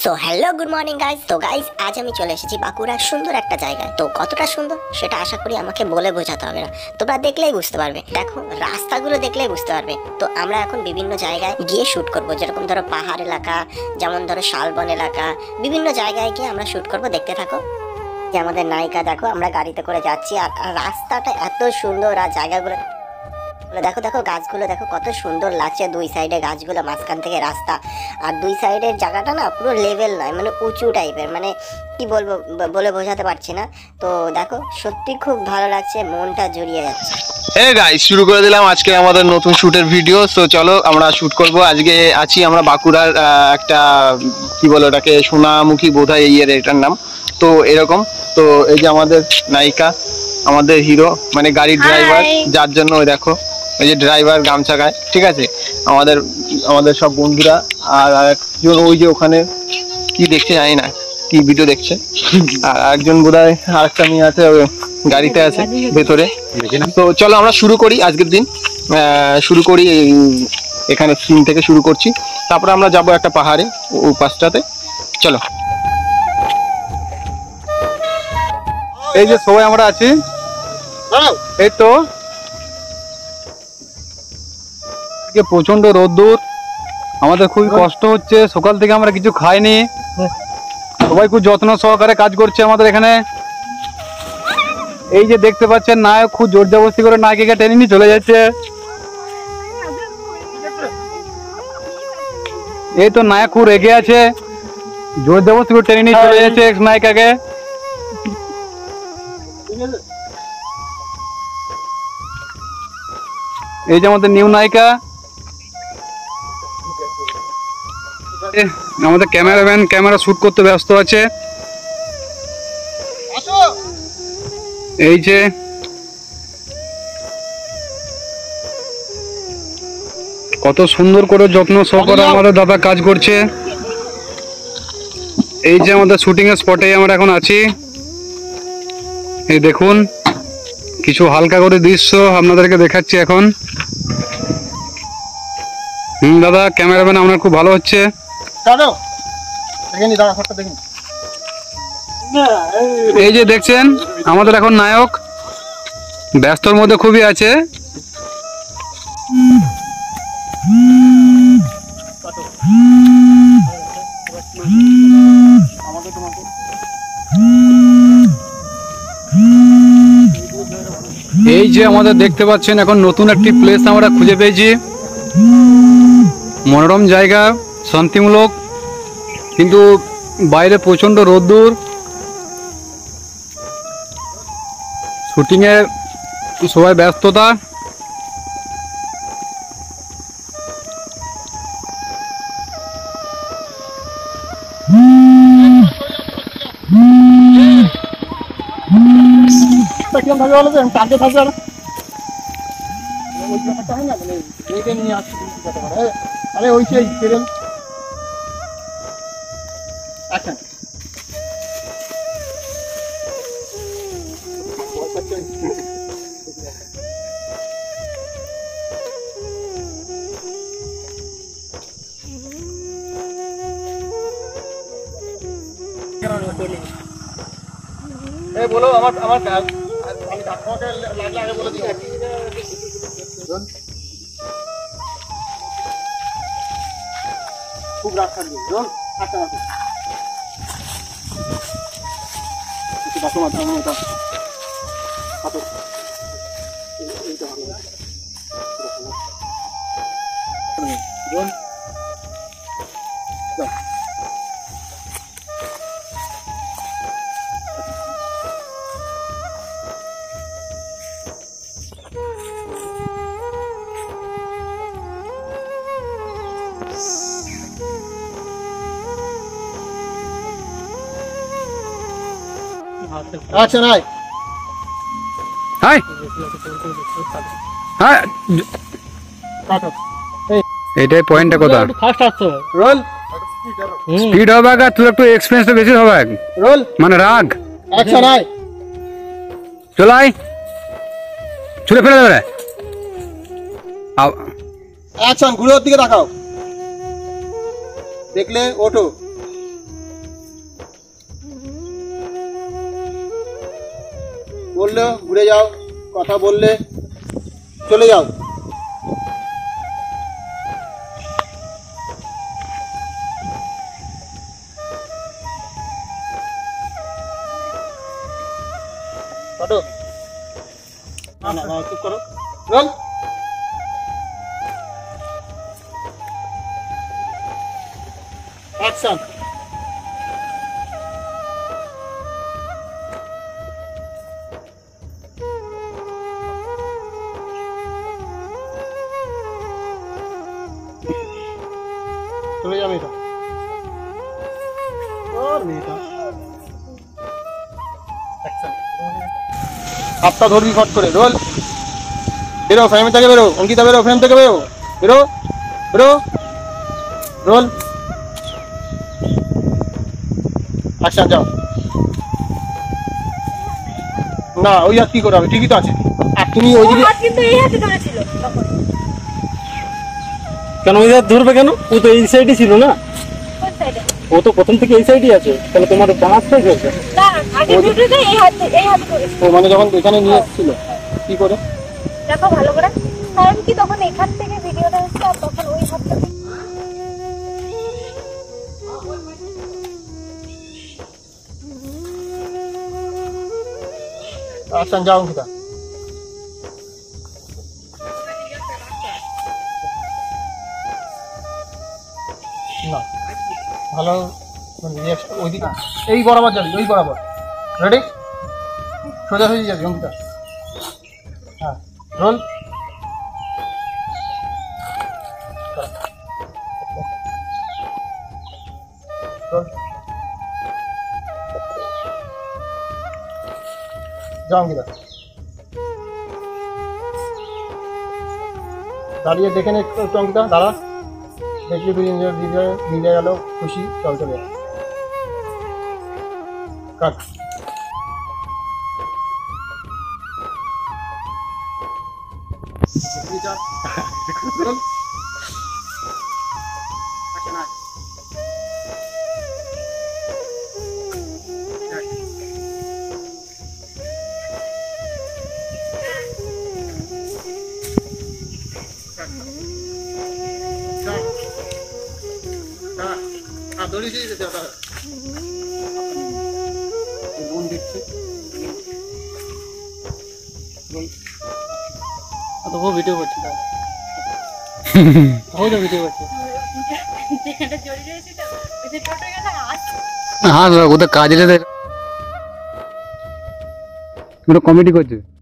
So hello good morning guys. তো guys আজ আমি চলে এসেছি বাঁকুড়ার সুন্দর একটা জায়গায়। তো কতটা সুন্দর সেটা আশা করি আমাকে বলে বোঝাতে হবে না, তোমরা দেখলেই বুঝতে পারবে। দেখো রাস্তাগুলো দেখলেই বুঝতে পারবে। তো আমরা এখন বিভিন্ন জায়গায় গিয়ে শুট করব, যেরকম ধরো পাহাড় এলাকা, যেমন ধরো শালবন এলাকা, বিভিন্ন জায়গায় গিয়ে আমরা শুট করব। দেখতে থাকো। যে আমাদের নায়িকা, দেখো আমরা গাড়িতে করে যাচ্ছি আর রাস্তাটা এত সুন্দর আর জায়গাগুলো দেখো দেখো, গাছগুলো দেখো কত সুন্দর লাগছে। দুই সাইডে গাছগুলো, মাঝখান থেকে রাস্তা, আর দুই সাইডের জায়গাটা না পুরো লেভেল নয়, মানে উঁচু টাইপের, মানে কি বলবো বলে বোঝাতে পারছি না। তো দেখো সত্যি খুব ভালো লাগছে, মনটা জুড়িয়ে যাচ্ছে। হে গাইস, শুরু করে দিলাম আজকে আমাদের নতুন শুটের ভিডিও। সো চলো আমরা শুট করব। আজকে আছি আমরা বাঁকুড়ার একটা কি বলে ওটাকে, সোনামুখী বোধহয় এই এটার নাম। তো এরকম, তো এই যে আমাদের নায়িকা, আমাদের হিরো মানে গাড়ির ড্রাইভার, যার জন্য ওই দেখো এই যে ড্রাইভার গামছা গায়ে, ঠিক আছে। আমাদের সব বন্ধুরা, আর একজন ওই যে ওখানে কি দেখছে জানি না, কি ভিডিও দেখছে। আর একজন বোধহয় আরেকটা মেয়ে আছে, গাড়িতে আছে ভেতরে। তো চলো আমরা শুরু করি আজকের দিন, শুরু করি এখানে সিন থেকে শুরু করছি। তারপরে আমরা যাব একটা পাহাড়ে, ওই পাশটাতে। চলো। এই যে সবাই আমরা আছি, এই তো প্রচন্ড রোদ্দুর, আমাদের খুবই কষ্ট হচ্ছে। সকাল থেকে আমরা কিছু খাইনি, সবাই খুব যত্ন সহকারে কাজ করছে আমাদের এখানে। এই যে দেখতে পাচ্ছেন নায়ক খুব জোর জবরদস্তি করে নায়িকাকে টেনে নিয়ে চলে যাচ্ছে। এই তো নায়ক খুব রেগে আছে, জোর জবরদস্তি করে টেনে নিয়ে চলে যাচ্ছে এক্স নায়িকাকে। এই যে আমাদের নিউ নায়িকা, আমাদের ক্যামেরাম্যান ক্যামেরা শুট করতে ব্যস্ত আছে। এই যে কত সুন্দর করে যত্ন সহকারে আমাদের দাদা কাজ করছে। এই যে আমাদের শুটিং এর স্পটে আমরা এখন আছি। এই দেখুন কিছু হালকা করে দৃশ্য আপনাদেরকে দেখাচ্ছি এখন। দাদা ক্যামেরাম্যান আপনার খুব ভালো হচ্ছে। এই যে দেখছেন আমাদের এখন নায়ক ব্যস্তর মধ্যে খুবই আছে। এই যে আমাদের দেখতে পাচ্ছেন এখন নতুন একটি প্লেস আমরা খুঁজে পেয়েছি, মনোরম জায়গা, শান্তিমূলক, কিন্তু বাইরে প্রচন্ড রোদ্দুর। শুটিং এ সবাই ব্যস্ততা। আরে ওই যে সিরিয়াল আচ্ছা এই বলো আমার আমি ডাক্তারকে লাগলে আগে বলে দিই। খুব রাত থাকবে জন আচ্ছা রাখো কিছু ডাক্তার মাথা মাথা হাতে এইটা ভালো জন আচ্ছা নাই হাই হ্যাঁ, এটাই পয়েন্টটা কথা। ফাস্ট আসছে রোল স্পিড হবে, আর তুই একটু এক্সপেরিয়েন্স বেশি হবে, রোল মানে রাগ। আচ্ছা নাই চলাই ছুড়ে ফেলে দেবে। অ্যাকশন, ঘুরের দিকে তাকাও, দেখলে ওঠো, বললে ঘুরে যাও, কথা বললে চলে যাও। কাটো না না চুপ করো। Roll action. চলে যাবে এটা ওর মেয়েটা। অ্যাকশন। হাতটা ধরবি ফট করে। রোল। বেরো ফ্রেম থেকে বেরো, অঙ্কিতা বেরো ফ্রেম থেকে বেরো, বেরো বেরো। Roll action. যাও। না ওই হাত কি করে হবে, ঠিকই তো আছে। আর তুমি ওইদিকে কিন্তু এই হাতে ধরেছিল তখন। কেন ওই হাত ধরবে কেন? ও তো এই সাইডে ছিল না, কোন সাইডে? ও তো প্রথম থেকে এই সাইডে আছে, তাহলে তোমার বাঁচটাই ধরবে। না আগে ভিডিওতে এই হাতে ধরেছিল। ও মানে যখন এখানে নিয়ে এসেছিল কি করে? দেখো ভালো করে, কারণ কি তখন এখান থেকে ভিডিওটা হচ্ছে আর তখন ওই হাতটা। অ্যাকশন। যাও অঙ্কিতা। না ভালো ওইদিকে এই বরাবর যাবি, ওই বরাবর। রেডি? সোজা হয়ে যাবি অঙ্কিতা। হ্যাঁ রোল। যাও অঙ্কিতা। দাঁড়িয়ে দেখে নে একটু অঙ্কিতা, দাঁড়া। দেখলি তুই নিজে গেল খুশি, চল চলে যা। কাট। ভিডিও করছি ভিডিও করছি। হ্যাঁ ওদের কাজে কমেডি করছে।